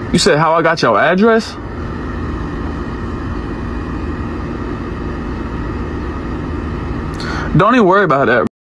You said how I got your address? Don't even worry about that.